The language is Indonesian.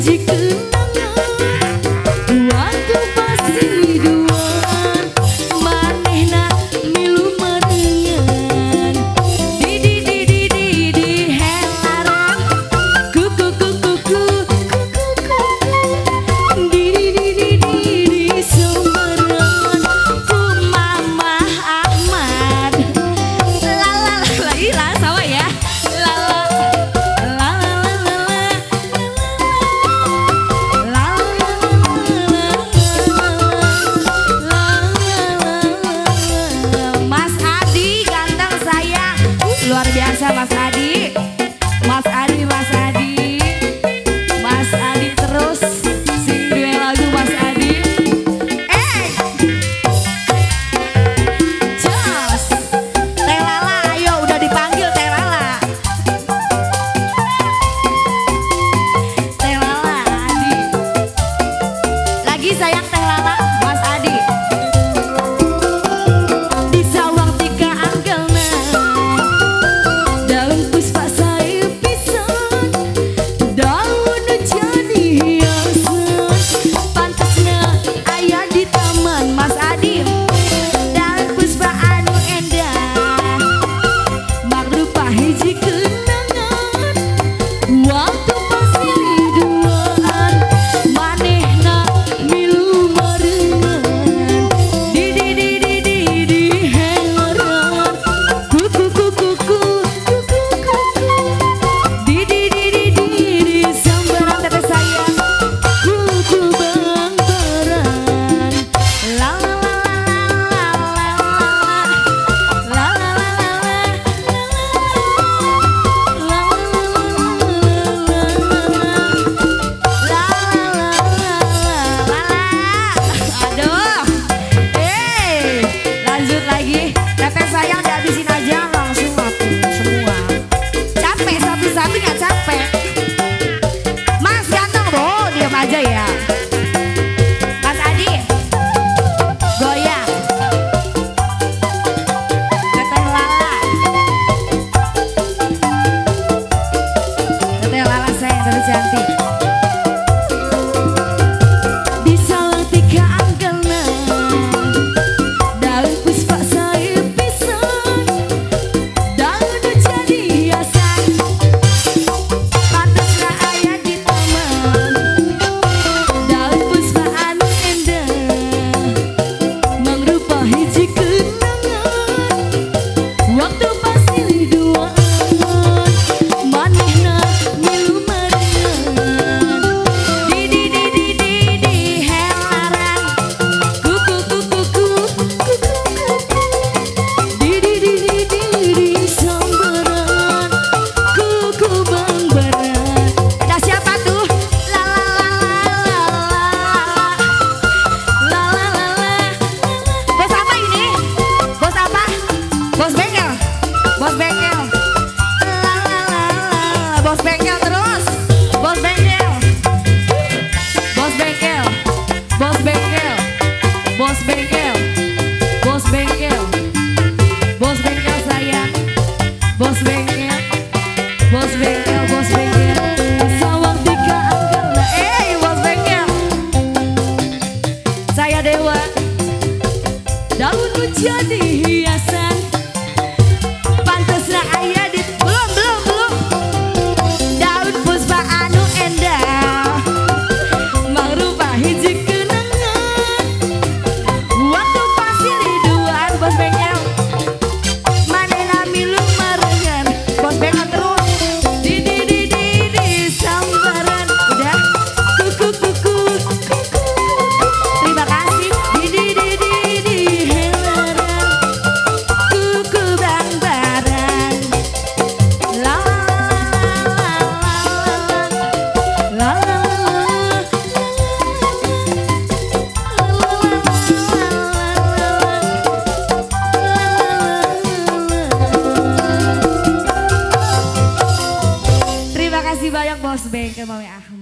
Luar biasa Mas Adi, Mas Adi, Mas Adi, Mas Adi terus sing dua lagu Mas Adi. Jos, Teh Lala, ayo udah dipanggil Teh Lala. Teh Lala, Adi. Lagi sayang Teh Lala, Mas Adi. Aja ya Mas Adi goyang Teteh Lala, Teteh Lala sayang terus cantik. Bisa tiga anggana daun puspa sayur pisang daun jadi hiasan pantasnya ayah di taman. Dewa daun jadi hiasan pantasnya ayah di belum daun puspa anu endah mangrupa hiji kenangan waktu pasir hiduan bos bengkel manena milu marengan bos bengkel terus di sambaran udah kuku terima kasih. Terima kasih banyak Bos Bengkel Mami Ahmad.